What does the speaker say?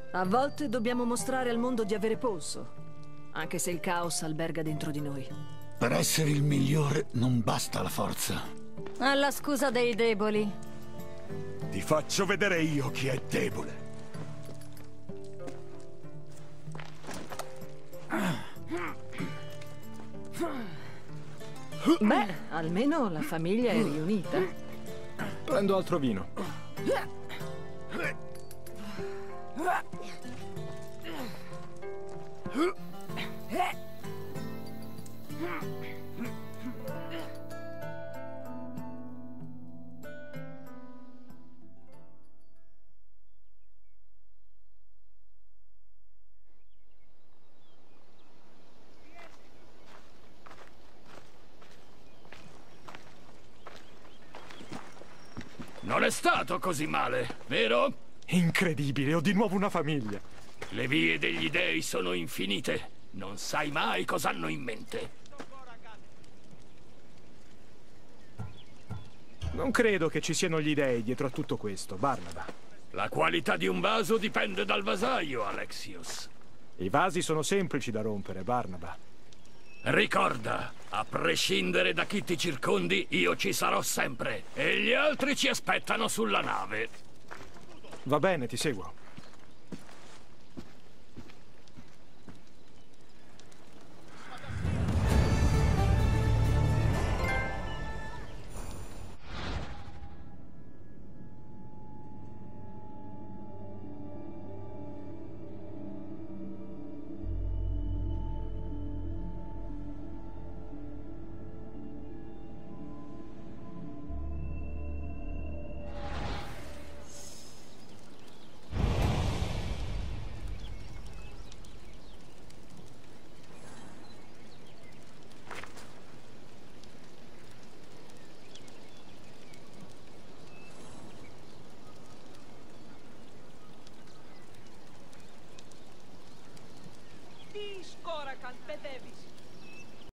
A volte dobbiamo mostrare al mondo di avere polso, anche se il caos alberga dentro di noi. Per essere il migliore non basta la forza. Alla scusa dei deboli. Ti faccio vedere io chi è debole. Beh, almeno la famiglia è riunita. Prendo altro vino. Non è stato così male, vero? Incredibile, ho di nuovo una famiglia. Le vie degli dei sono infinite. Non sai mai cosa hanno in mente. Non credo che ci siano gli dei dietro a tutto questo, Barnaba. La qualità di un vaso dipende dal vasaio, Alexios. I vasi sono semplici da rompere, Barnaba. Ricorda, a prescindere da chi ti circondi, io ci sarò sempre. E gli altri ci aspettano sulla nave. Va bene, ti seguo. Τι σκόρα καν παιδεύεις.